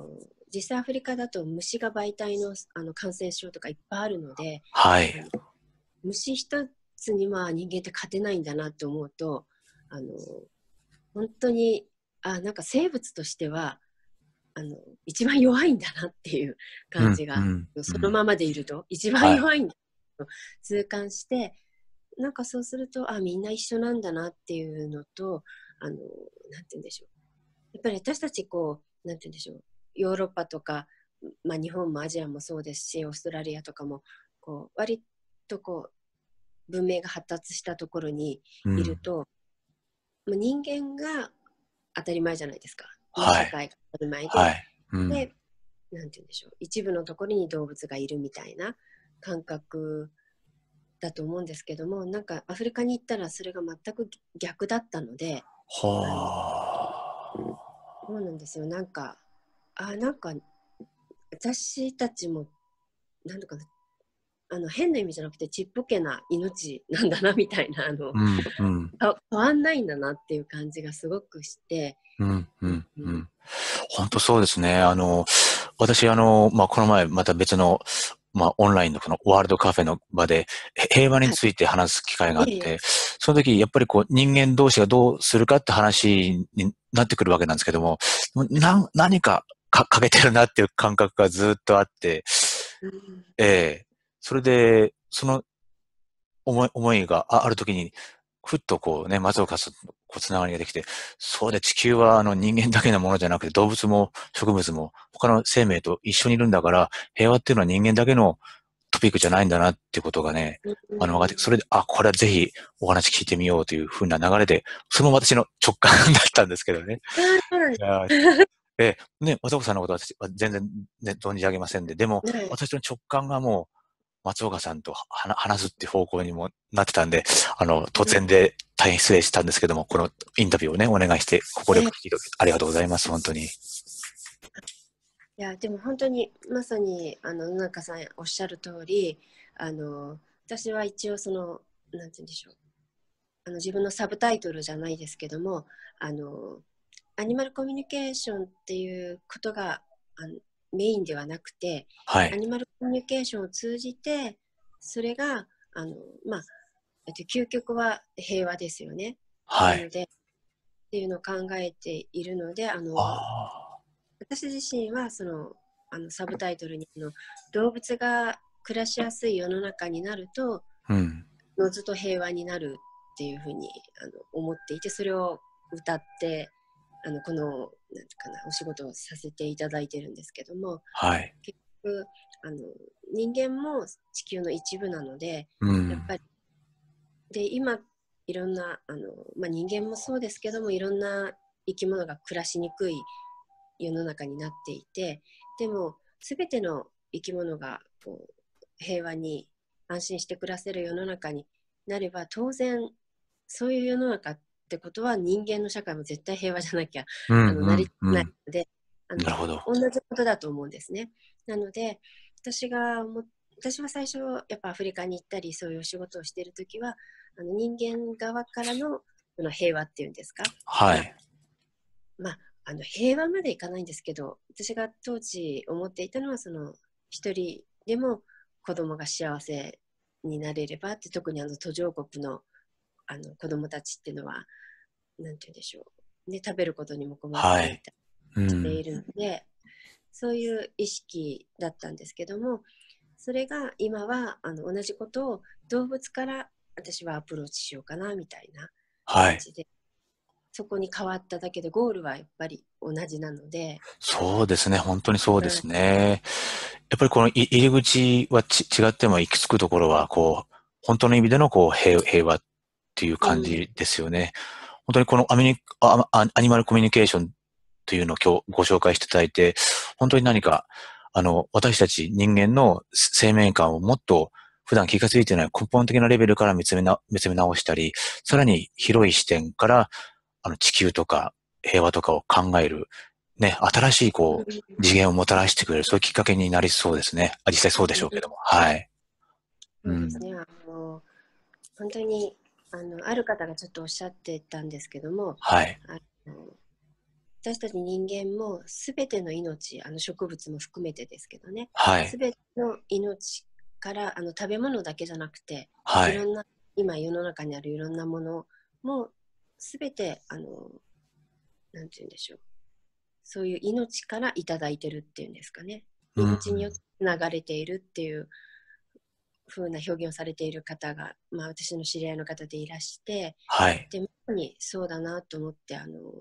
実際アフリカだと虫が媒体の、感染症とかいっぱいあるので、 はい。 虫一つには人間って勝てないんだなって思うと、あの、本当に、なんか生物としては、あの、一番弱いんだなっていううん、 感じが、 うん、うん。 そのままでいると、一番はい。 弱いんだと痛感して、なんかそうすると、みんな一緒なんだなっていうのと、なんて言うんでしょう。やっぱり私たち、なんて言うんでしょう。ヨーロッパとか、日本もアジアもそうですし、オーストラリアとかも、割と文明が発達したところにうん。 いると、人間が当たり前じゃないですか。のはい。 社会が当たり前で、 はい。うん。 で、なんて言うんでしょう。一部のところに動物がいるみたいな感覚だと思うんですけども、なんかアフリカに行ったらそれが全く逆だったので、あの、 はそうなんですよ。なんか私たちも、なんとかな、変な意味じゃなくてちっぽけな命なんだなみたいな、 あ。うん、うん。 変わんないんだなっていう感じがすごくして、 うん、ううんん、 うん、 うん。本当そうですね。私、この前、また別の、オンラインのこのワールドカフェの場で、平和にはい、 ついて話す機会があっええ、 て、その時、やっぱり人間同士がどうするかって話になってくるわけなんですけども、何か欠けてるなっていう感覚がずっとあって、 うん、 ええ、それで、その思いがある時に、ふっと松岡さんとつながりができて、そうで地球は人間だけのものじゃなくて動物も植物も他の生命と一緒にいるんだから、平和っていうのは人間だけのトピックじゃないんだなってことがね、 うん、 分かって、それで、これはぜひお話聞いてみようという風な流れで、その私の直感だったんですけどね。 そうなんでいやー、松岡さんのことは私は全然、ね、存じ上げませんで、でも、 す。はい。 私の直感がもう、松岡さんと話すっていう方向にもなってたんで、突然で大変失礼したんですけども、このインタビューをね、お願いして、快く聞いてありがとうございます、本当に。 いや、でも本当にまさに野中さんおっしゃる通り、私は一応なんて言うんでしょう、自分のサブタイトルじゃないですけども、あのアニマルコミュニケーションっていうことがメインではなくて、 はい。 アニマルコミュニケーションを通じて、それがあの、まあ究極は平和ですよね。 はい。 なので、っていうのを考えているので、 あ私自身はサブタイトルに動物が暮らしやすい世の中になると、 あ、うん。 のずと平和になるっていうふうに思っていて、それを歌ってこのなんてかなお仕事をさせていただいてるんですけども、 はい。 結局人間も地球の一部なので、 うん。 やっぱり今いろんな人間もそうですけども、いろんな生き物が暮らしにくい世の中になっていて、でも全ての生き物が平和に安心して暮らせる世の中になれば、当然そういう世の中ってことは人間の社会も絶対平和じゃなきゃうん、 成り立うん、うたないん。 ので、 なるほど。 同じことだと思うんですね。なので私が私は最初やっぱアフリカに行ったりそういう仕事をしているときは人間側からのその平和っていうんですか、まあはい。 まあ、平和までいかないんですけど、私が当時思っていたのは、一人でも子供が幸せになれればって、特に途上国の子供たちっていうのは、なんて言うんでしょう、ね、食べることにも困っはい。 ていたりうん。 しているので、そういう意識だったんですけども、それが今は同じことを動物から私はアプローチしようかなみたいなはい。 感じで、そこに変わっただけでゴールはやっぱり同じなので、 そうですね。本当にそうでうん、 すね。やっぱりこの入り口は違っても行き着くところは、本当の意味での平和っていううん、 感じですよね。本当にこのアニマルコミュニケーションというのを今日ご紹介していただいて、本当に何か、私たち人間の生命感をもっと普段気がついていない根本的なレベルから見つめ直したり、さらに広い視点から、地球とか平和とかを考える、ね、新しい次元をもたらしてくれる、そういうきっかけになりそうですね。実際そうでしょうけども。はい。うん。 そうですね。本当にある方がちょっとおっしゃってたんですけども、 はい。 あの私たち人間もすべての命、植物も含めてですけどね、 はい。 すべての命から食べ物だけじゃなくて、 はい。 いろんな今世の中にあるいろんなものもすべてなんて言うんでしょう、そういう命からいただいてるっていうんですかね、 うん。 命によって流れているっていう風な表現をされている方が、私の知り合いの方でいらして、 はい。 で、まさにそうだなと思って、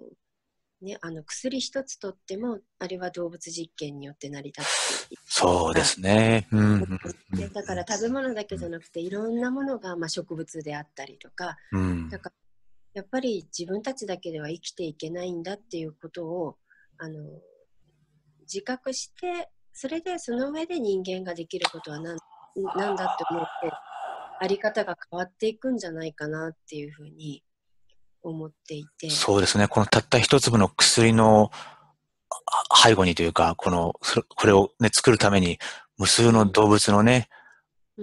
薬一つとっても、あれは動物実験によって成り立っているとか、 そうですね。うん。うん。 でだから食べ物だけじゃなくて、いろんなものが、植物であったりとか、 うん。 だからやっぱり自分たちだけでは生きていけないんだっていうことをあの自覚して、それでその上で人間ができることはなんだって思って、あり方が変わっていくんじゃないかなっていうふうに思っていて。 そうですね。このたった一粒の薬の背後にというか、これをね、作るために、無数うん、 の動物のね、 うん、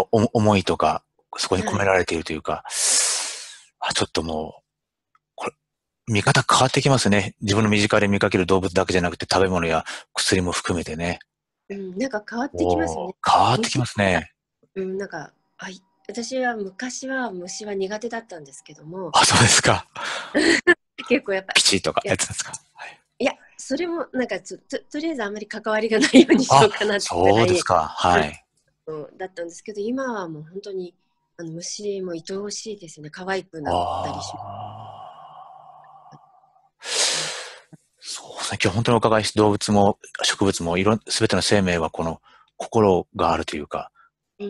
なんていうか、思いとか、そこに込はい。 められているというか、ちょっともう、これ、見方変わってきますね。自分の身近で見かける動物だけじゃなくて、食べ物や薬も含めてね。 うん、なんか変わってきますよね。 おー、変わってき虫ますね。 なんか、私は昔は虫は苦手だったんですけども、 あ、そうですか。 結構やっぱ、 ピチとか、 いや、 やつですか。はい。 いやそれもなんかとりあえずあんまり関わりがないようにしあ、 ようかなってぐらい、 そうですか。はい。 だったんですけど、今はもう本当に虫も愛おしいですよね。可愛くなったりしまああ。 すね。 そうですね。今日本当にお伺いして、動物も植物もすべての生命はこの心があるというか、 うん。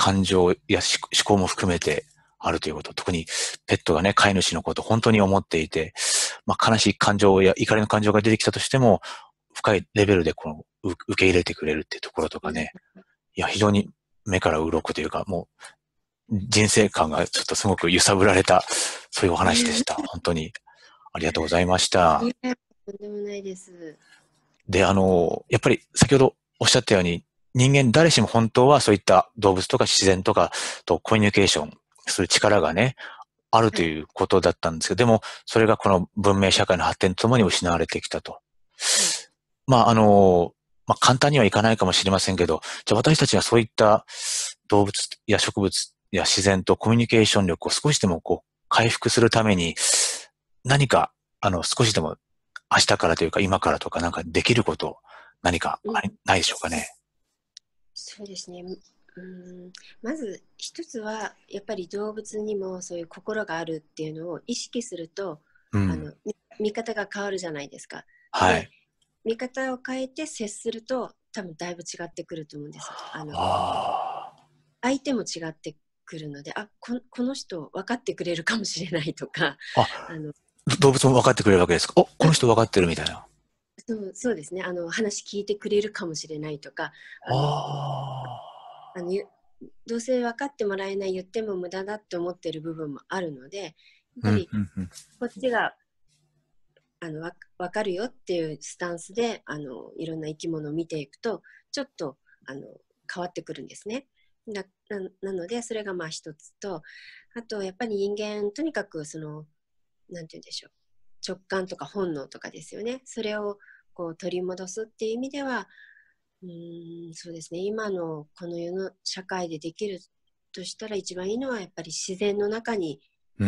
感情や思考も含めてあるということ。特にペットがね、飼い主のことを本当に思っていて、悲しい感情や怒りの感情が出てきたとしても、深いレベルで受け入れてくれるっていうところとうん。 かね。いや、非常に目から鱗というか、もう人生観がちょっとすごく揺さぶられた、そういうお話でした。本当にありがとうございました。 いや、とんでもないです。 で、やっぱり先ほどおっしゃったように、人間誰しも本当はそういった動物とか自然とかとコミュニケーションする力がね、あるとはい。 いうことだったんですけど、でも、それがこの文明社会の発展とともに失われてきたと。 はい。 まあ、簡単にはいかないかもしれませんけど、じゃあ私たちはそういった動物や植物や自然とコミュニケーション力を少しでも回復するために、何か、少しでも明日からというか今からとかなんかできること何かうん。 ないでしょうかね。 そうですね。まず一つはやっぱり動物にもそういう心があるっていうのを意識すると、 うん。 見方が変わるじゃないですか。で、 はい。 見方を変えて接すると多分だいぶ違ってくると思うんです。 あ相手も違ってくるので、この人分かってくれるかもしれないとか、 あ。 あの動物も分かってくれるわけですか？お、この人分かってるみたいな。 そうですね、話聞いてくれるかもしれないとか、あのあのどうせ分かってもらえない、言っても無駄だって思ってる部分もあるので、やっうん、 ぱりうん、うん。 こっちが分かるよっていうスタンスでいろんな生き物を見ていくと、ちょっとあの変わってくるんですね。なのでそれがまあ一つと、あとやっぱり人間とにかくなんて言うんでしょう、直感とか本能とかですよね。それを取り戻すっていう意味では、そうですね、今のこの世の社会でできるとしたら一番いいのはやっぱり自然の中にうん。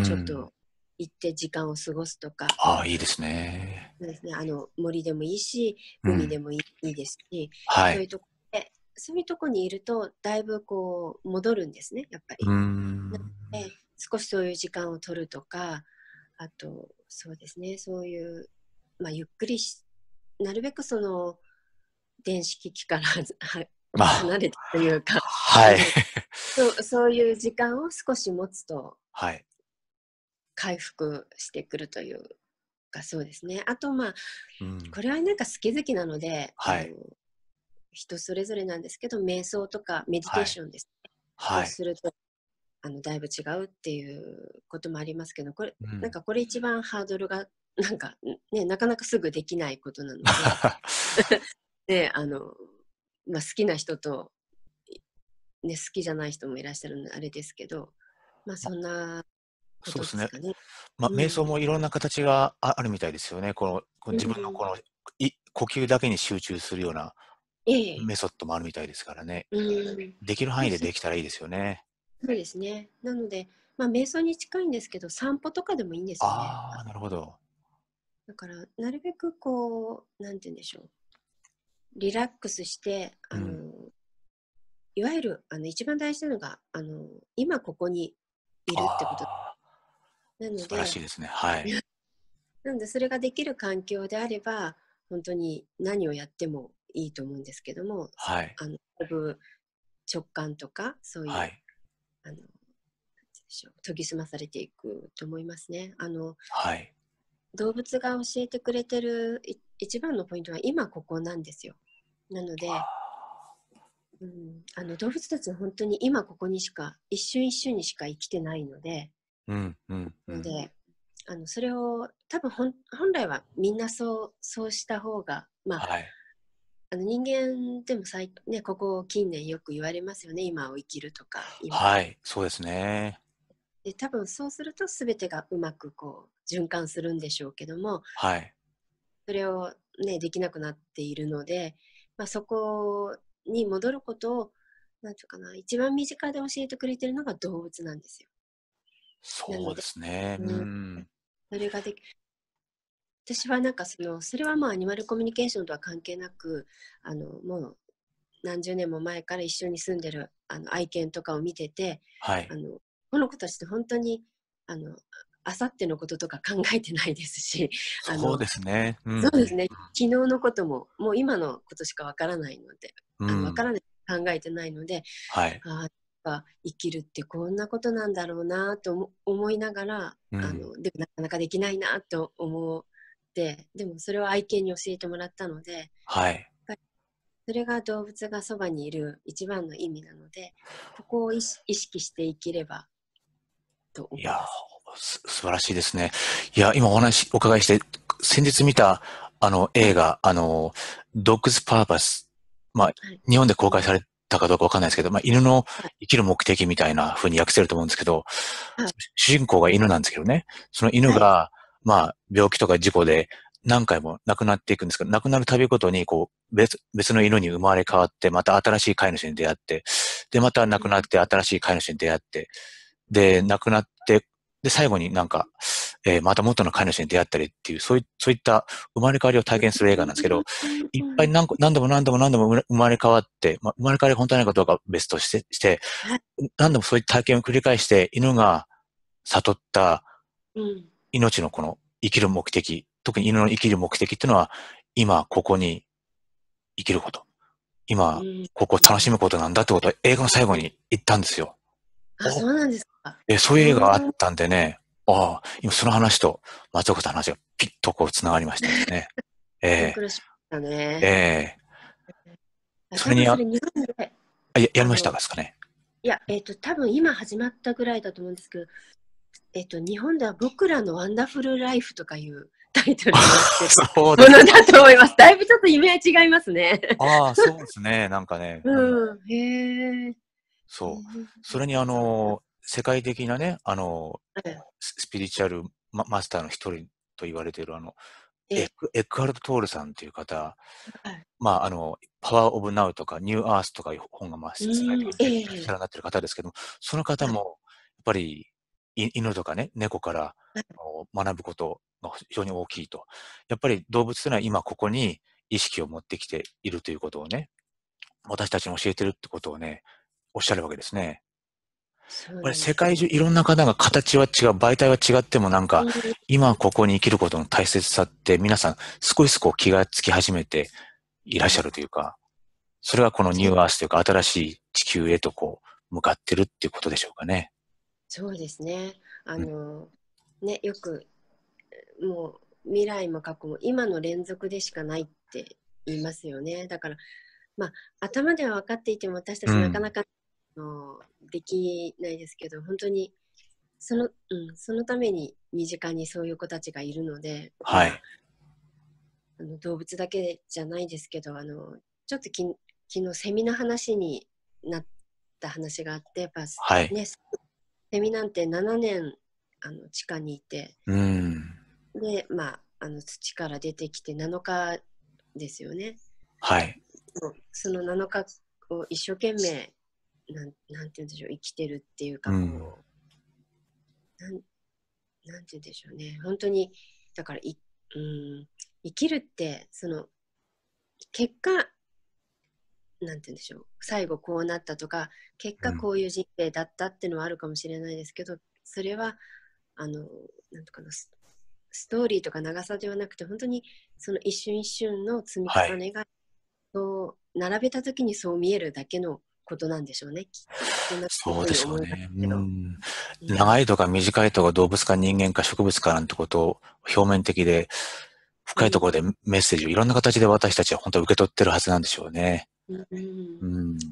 ちょっと行って時間を過ごすとか、 ああ、いいですね。 そうですね、森でもいいし、 うん。 海でもいいですし、 はい。 そういうとこで、そういうとこにいると、だいぶ戻るんですね、やっぱうーり。なのん。 で、少しそういう時間を取るとか、あと、そうですね、そういう、ゆっくりなるべく電子機器からあ、 離れてというか、 はい。 あの、そういう時間を少し持つとはい。 回復してくるというか、そうですね。あと、 うん。 これはなんか好き好きなので、 はい。 人それぞれなんですけど、瞑想とかメディテはい。 ーションですね。をはい。 すると、だいぶ違うっていうこともありますけど、 うん。 なんかこれ一番ハードルが、なんかね、なかなかすぐできないことなので、で、好きな人と、ね、好きじゃない人もいらっしゃるのであれですけど、そんなこそうですね。 とですかね。 まあ、瞑想うん。 もいろんな形があるみたいですよね。この自分のうん。 呼吸だけに集中するようなええ。 メソッドもあるみたいですからね。 うん。 できる範囲でまそできたらいいですよね。 そうですね。なので、瞑想に近いんですけど、散歩とかでもいいんですよね。 ああ、なるほど。 だから、なるべくこう、なんて言うんでしょう。リラックスして、 うん。 いわゆる、一番大事なのが、今ここにいるってことああ、 なの素晴らしで、 いですね。はい。 なので、それができる環境であれば、本当に何をやってもいいと思うんですけども、 はい。 だいぶ直感とか、そういう、 はい。 なんて言うんでしょう、研ぎ澄まされていくと思いますね。 はい。 動物が教えてくれてる一番のポイントは今ここなんですよ。なので、動物たちは本当に今ここにしか、一瞬一瞬にしか生きてないので、 うん、うん、うん。 ので、それを多分本来はみんなそうした方が、 はい。 人間でもね、ここ近年よく言われますよね。今を生きるとか、 はい。そうですね。 で、多分そうすると全てがうまくこう循環するんでしょうけども、 はい。 それをね、できなくなっているので、そこに戻ることを、なんていうかな、一番身近で教えてくれてるのが動物なんですよ。なそうでので、 すね。ううん、 ん。 それが私はなんかそれはもうアニマルコミュニケーションとは関係なく、もう何十年も前から一緒に住んでる愛犬とかを見てて、 はい。 この子たちって本当に、あの、あさってのこととか考えてないですし、あの、 そうですね。うん、 そうですね。昨日のことも、もう今のことしかわからないので、 うん。うん。 わからない、考えてないので、 はい。 あ生きるってこんなことなんだろうなと思いながら、 うん。 でもなかなかできないなと思って、でもそれを愛犬に教えてもらったので、やっはい。 ぱりそれが動物がそばにいる一番の意味なので、ここを意識して生きればといや思います。 ー、素晴らしいですね。いや、今お伺いして、先日見た、 はい、 映画、ドッグスパーパス。まあ、 はい、 日本でうん、 公開されたかどうかわかんないですけど、まあ、犬のはい、 生きる目的みたいな風に訳せると思うんですけど、 はい、 主人公が犬なんですけどね、その犬はい、 が、まあ、病気とか事故で何回も亡くなっていくんですけど、亡くなるたびごとに、別の犬に生まれ変わって、また新しい飼い主に出会って、で、また亡くなって新しい飼い主に出会って、で、亡くなって、で、最後になんか、また元の飼い主に出会ったりっていう、そういった生まれ変わりを体験する映画なんですけど、いっぱい何度も生まれ変わって、まあ、生まれ変わりが本当なのかどうかは別として、 はい、 何度もそういった体験を繰り返して、犬が悟ったうん、 命のこの生きる目的、特に犬の生きる目的っていうのは、今ここに生きること。今、 うん、 ここを楽しむことなんだってことを映画の最後に言ったんですよ。お、 そうなんですか。 そういう映画があっうん、 たんでね、ああ、今その話と松岡さんの話がピッとこう繋がりましたですね。 シンえクロしましたえ、えね。 え、それに多分それ日本で、 やりましたあの、 かですかね。 いや、多分今始まったぐらいだと思うんですけど、日本では僕らのワンダフルライフとかいうタイトルになってるそうですか。 ものだと思います。だいぶちょっと意味合い違いますね。 ああ、そうですね。なんかね、うん、 うん、へえ。 そう。それに世界的なね、スピリチュアルマスターの一人と言われているえ、 エックハルト・トールさんという方、 はい。 まあ、パワー・オブ・ナウとか、ニュー・アースとかいう本が、まあ、世界的にベストセラーになっている方ですけども、その方はい。 も、やっぱり、犬とかね、猫からはい。 学ぶことが非常に大きいと。やっぱり動物というのは今ここに意識を持ってきているということをね、私たちに教えてるってことをね、おっしゃるわけですね。 そうこれなんですよ。 世界中いろんな方が形は違う、媒体は違ってもなんか、 うん、 今ここに生きることの大切さって皆さん少しずつこう気がつき始めていらっしゃるというか、それがこのニそう、 ューアースというか新しい地球へとこう向かってるっていうことでしょうかね。 そうですね。 うん、 よく、もう未来も過去も今の連続でしかないって言いますよね。だから、まあ、頭では分かっていても私たうん、 ちなかなかできないですけど、本当にそのために身近にそういう子たちがいるので、 はい、 動物だけじゃないですけど、ちょっと昨日セミの話になった話があって、やっぱはい、 ね、セミなんて7年地下にいて、 うん。 で、土から出てきて7日ですよね。 はい。 もうその7日を一生懸命、なんて言うんでしょう、生きてるっていうか、 うん。 なんて言うんでしょうね。本当に、だから生きるって、結果、なんて言うんでしょう、最後こうなったとか、結うん。 果こういう人生だったっていうのはあるかもしれないですけど、それは、なんとかのストーリーとか長さではなくて、本当にその一瞬一瞬の積みはい。 重ねが、そう並べた時にそう見えるだけのことなんでしょうね、きっと。そんなそうでふうに思いますしょうね。うけど。 ん。 うん、 長いとか短いとか動物か人間か植物かなんてことを表面的で深いところでうん、 メッセージをいろんな形で私たちは本当は受け取ってるはずなんでしょうね。 うん、 うん。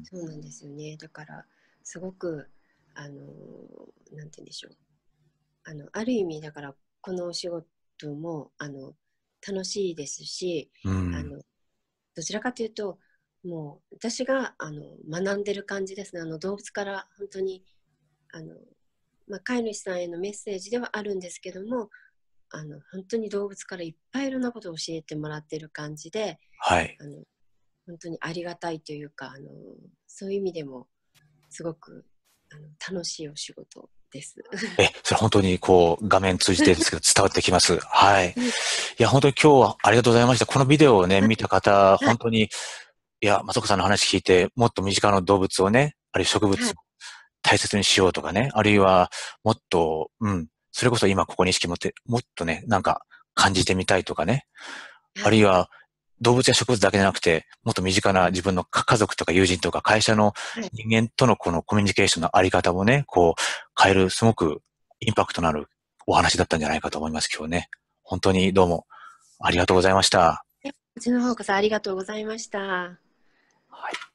そうなんですよね。だから、すごく、なんて言うんでしょう。ある意味、だから、このお仕事も、楽しいですし、 うん。 あの、どちらかというと、もう、私が、学んでる感じですね。動物から本当に、あの、飼い主さんへのメッセージではあるんですけども、本当に動物からいっぱいいろんなことを教えてもらってる感じで、 はい。 あの、本当にありがたいというか、そういう意味でも、すごく、楽しいお仕事です。 それ本当にこう画面通じてですけど伝わってきます。はい。 うん、 いや、本当に今日はありがとうございました。このビデオをね、 はい、 見た方、 はい、 本当に、いや、松岡さんの話聞いて、もっと身近な動物をね、あるいは植物はい、 を大切にしようとかね、あるいはもっと、それこそ今ここに意識持って、もっとね、なんか感じてみたいとかね、あはい、 るいは動物や植物だけじゃなくて、もっと身近な自分の家族とか友人とか会社のはい。 人間とのこのコミュニケーションのあり方もね、こう変えるすごくインパクトのあるお話だったんじゃないかと思います、今日ね。本当にどうもありがとうございました。 こちらの方こそありがとうございました。 はい。